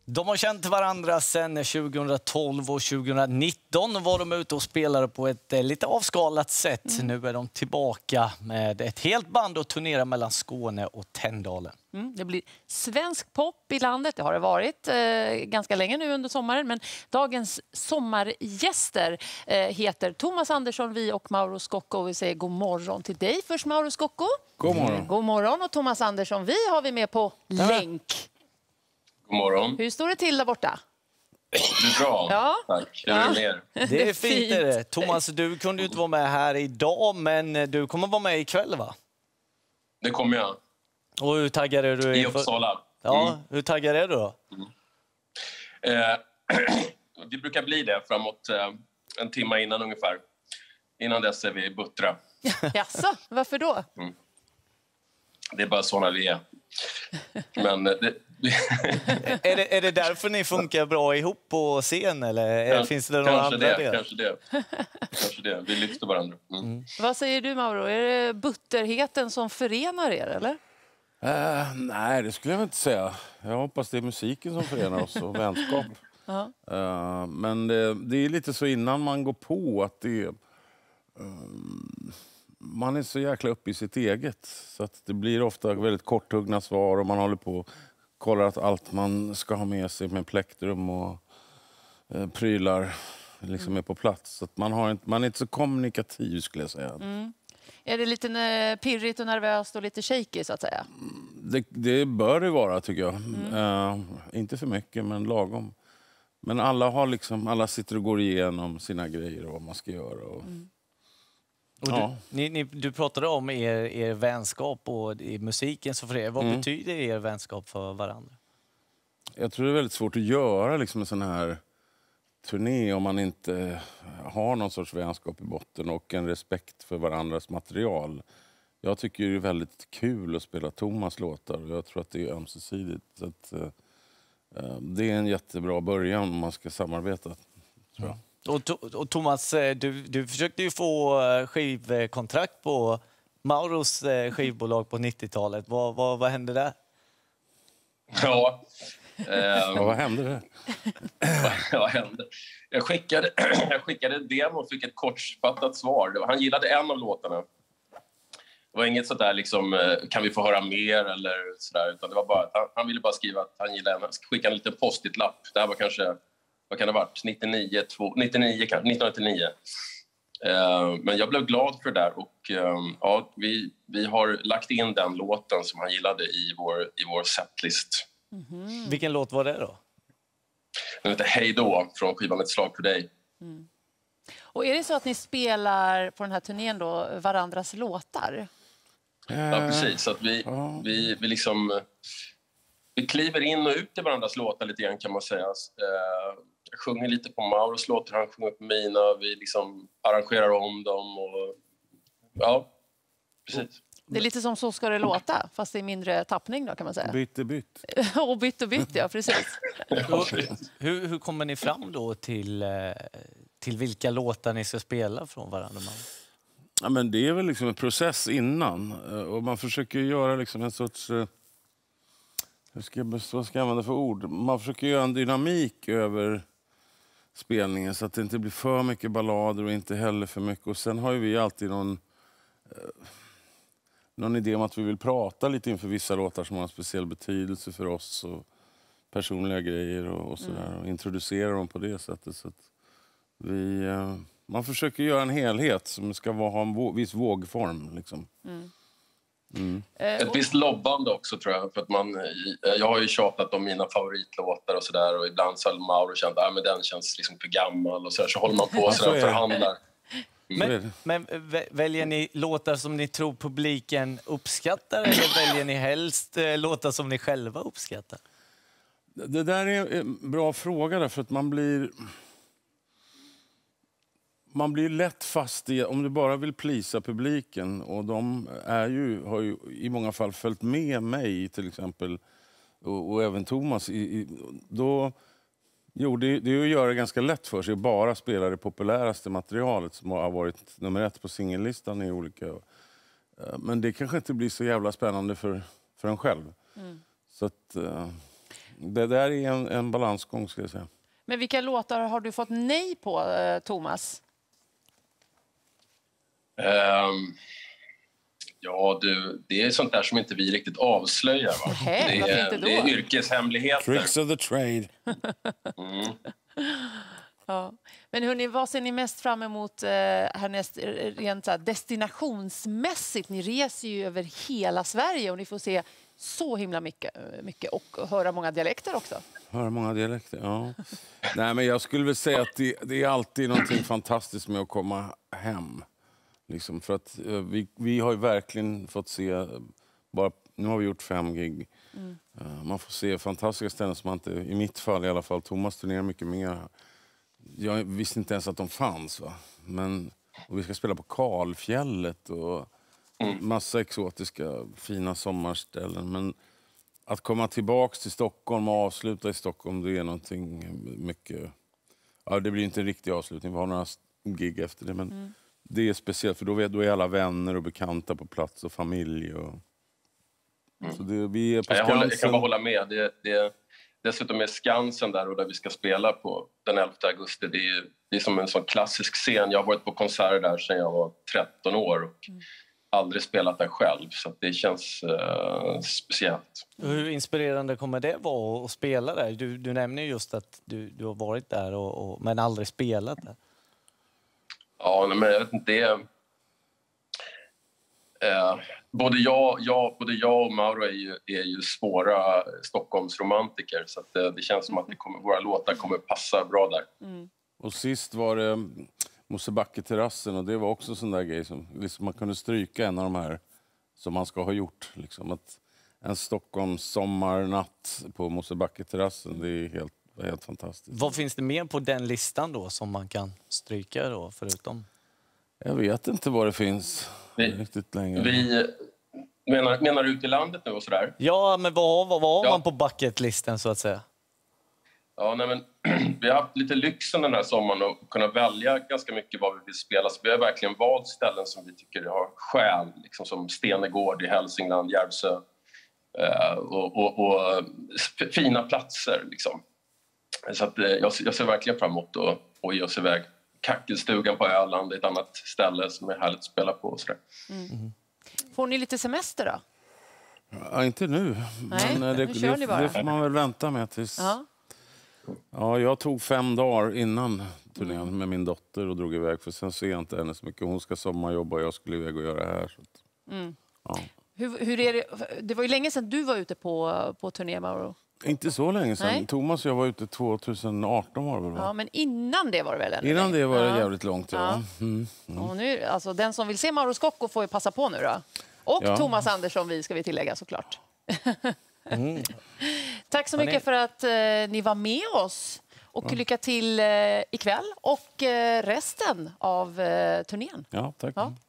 De har känt varandra sedan 2012 och 2019 var de ute och spelade på ett lite avskalat sätt. Nu är de tillbaka med ett helt band och turnerar mellan Skåne och Tändalen. Det blir svensk pop i landet, det har det varit ganska länge nu under sommaren. Men dagens sommargäster heter Thomas Andersson, Vi och Mauro Scocco. Vi säger god morgon till dig först, Mauro Scocco. God morgon. God morgon, och Thomas Andersson, Vi har vi med på länk. God morgon. Hur står det till där borta? Det är bra. Ja. Tack. Hur är det mer? Det är fint. Är det. Thomas, du kunde ju inte vara med här idag, men du kommer vara med ikväll, va? Det kommer jag. Och hur taggad är du? I Uppsala. Ja, hur taggad är du då? Vi brukar bli det framåt en timme innan ungefär. Innan dess är vi buttra. Jaså, varför då? Det är bara såna vi är. Men är det därför ni funkar bra ihop på scen, eller finns det några andra delar? Kanske det. Vi lyfter varandra. Vad säger du, Mauro? Är det butterheten som förenar er, eller? Nej, det skulle jag inte säga. Jag hoppas det är musiken som förenar oss och vänskap. Men det är lite så innan man går på att det man är så jäkla uppe i sitt eget. Så att det blir ofta väldigt korthuggna svar och man håller på och kollar att allt man ska ha med sig med plektrum och prylar liksom är på plats. Så att man är inte så kommunikativ, skulle jag säga. Är det lite pirrigt och nervöst och lite shaky, så att säga? Det bör det vara, tycker jag. Inte för mycket, men lagom. Men alla sitter och går igenom sina grejer och vad man ska göra. Och du pratade om er vänskap och i musiken. Så för er, vad betyder er vänskap för varandra? Jag tror det är väldigt svårt att göra liksom en sån här turné om man inte har någon sorts vänskap i botten och en respekt för varandras material. Jag tycker det är väldigt kul att spela Thomas låtar och jag tror att det är ömsesidigt. Så att, det är en jättebra början om man ska samarbeta, tror jag. Och Thomas, du försökte ju få skivkontrakt på Mauros skivbolag på 90-talet. Vad hände där? Ja. Vad hände där? Vad hände? Jag skickade en demo och fick ett kortfattat svar. Han gillade en av låtarna. Det var inget sådär liksom, kan vi få höra mer eller sådär, utan det var bara att han ville bara skriva att han gillade en. Skicka en liten post-it-lapp. Det här var kanske, vad kan det ha varit? 1999. Men jag blev glad för det där och vi har lagt in den låten som han gillade i vår setlist. Vilken låt var det då? Den heter Hej då, från skivan Ett slag för dig. Och är det så att ni spelar på den här turnén då varandras låtar? Ja, precis. Så att vi liksom vi kliver in och ut i varandras låtar lite grann, kan man säga. Jag sjunger lite på Mauros låtar, han sjunger på mina. Vi liksom arrangerar om dem och ja, precis. Det är lite som Så ska det låta, fast det är mindre tappning då, kan man säga. Bytt. Och bytt, ja, precis. Hur kommer ni fram då till vilka låtar ni ska spela från varandra? Ja, men det är väl liksom en process innan. Och man försöker göra liksom en sorts... vad ska jag använda för ord? Man försöker göra en dynamik över spelningen så att det inte blir för mycket ballader och inte heller för mycket. Och sen har ju vi alltid någon idé om att vi vill prata lite inför vissa låtar som har en speciell betydelse för oss och personliga grejer och sådär. Och introducera dem på det sättet. Så att man försöker göra en helhet som ska ha en viss vågform. Liksom. Ett visst lobbande också, tror jag. För att jag har ju tjatat om mina favoritlåtar och sådär. Och ibland så har Mauro känt att den känns liksom för gammal. Och så håller man på och förhandlar. Men väljer ni låtar som ni tror publiken uppskattar eller väljer ni helst låtar som ni själva uppskattar? Det där är en bra fråga därför att man blir lätt fast i, om du bara vill plisa publiken och de har ju i många fall följt med mig till exempel och även Thomas då det är att göra det ganska lätt för sig att bara spela det populäraste materialet som har varit nummer 1 på singellistan i olika. Men det kanske inte blir så jävla spännande för en själv. Så att Det där är en balansgång, ska jag säga. Men vilka låtar har du fått nej på, Thomas? Ja, det är sånt där som inte vi riktigt avslöjar. Va? Nej, varför inte då? Det är yrkeshemligheter. Tricks of the trade. Ja. Men hörni, vad ser ni mest fram emot härnäst rent så här, destinationsmässigt? Ni reser ju över hela Sverige och ni får se så himla mycket och höra många dialekter också. Höra många dialekter, ja. Nej, men jag skulle väl säga att det är alltid någonting fantastiskt med att komma hem. Liksom, för att vi har ju verkligen fått se, nu har vi gjort 5 gig. Man får se fantastiska ställen som man inte, i mitt fall i alla fall, Thomas turnerar mycket mer. Jag visste inte ens att de fanns. Va? Och vi ska spela på Kalfjället och massa exotiska fina sommarställen. Men att komma tillbaks till Stockholm och avsluta i Stockholm, det är någonting mycket... Ja, det blir inte en riktig avslutning, vi har några gig efter det. Men det är speciellt, för då är alla vänner och bekanta på plats och familj. Så vi är på Skansen. Jag kan bara hålla med. Dessutom är Skansen där och där vi ska spela på den 11 augusti. Det är som en sån klassisk scen. Jag har varit på konserter där sedan jag var 13 år och aldrig spelat där själv. Så det känns speciellt. Hur inspirerande kommer det vara att spela där? Du nämner just att du har varit där men aldrig spelat där. Ja, men jag vet inte. Både jag och Mauro är ju svåra Stockholmsromantiker, så att det känns som att våra låtar kommer passa bra där. Och sist var det Mosebacke-terrassen, och det var också sån där grej som liksom man kunde stryka en av de här som man ska ha gjort. Liksom att en Stockholms sommarnatt på Mosebacke-terrassen, det är helt fantastiskt. Vad finns det mer på den listan då som man kan stryka då, förutom? Jag vet inte vad det finns riktigt längre. Menar du ut i landet nu och sådär? Ja, men vad har man på bucketlisten så att säga? Ja, nej, men vi har haft lite lyxen den här sommaren och kunna välja ganska mycket vad vi vill spela. Så vi har verkligen valt ställen som vi tycker har själ, liksom som Stenegård i Hälsingland, Järvsö och fina platser. Liksom. Så att, jag ser verkligen fram emot att ge oss iväg. Kackelstugan på Öland, ett annat ställe som är härligt att spela på. Och Får ni lite semester då? Ja, inte nu. Nej, men nu kör ni bara. det får man väl vänta med tills... Ja, jag tog 5 dagar innan turnén med min dotter och drog iväg. För sen ser jag inte henne så mycket. Hon ska sommarjobba och jag skulle iväg och göra det här. Så att, ja. Hur är det? Det var ju länge sedan du var ute på turné, Mauro. Inte så länge sedan. Nej. Thomas och jag var ute 2018 var det väl? Ja, men innan det var det väl ännu Innan längre? det var det jävligt långt, ja. Och nu, alltså, den som vill se Mauro Scocco får ju passa på nu då. Och Thomas Andersson, ska vi tillägga såklart. Tack så mycket för att ni var med oss. Och lycka till ikväll och resten av turnén. Ja, tack. Ja.